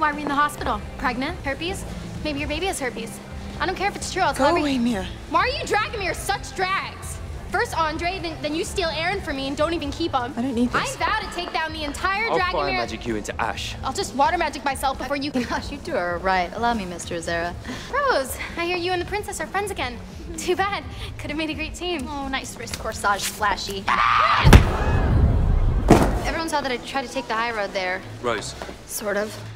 why we're in the hospital. Pregnant? Herpes? Maybe your baby has herpes. I don't care if it's true. I'll tell Go every- away, Mia. Why are you dragging me? You're such drags. First Andre, then you steal Aaron from me and don't even keep him. I don't need this. I vow to take down the entire I'll fire Dragomir. magic you into ash. I'll just water magic myself before you can. Gosh, you two are right. Allow me, Mr. Azera. Rose, I hear you and the princess are friends again. Too bad. Could have made a great team. Oh, nice wrist corsage, flashy. Everyone saw that I tried to take the high road there. Rose, Sort of.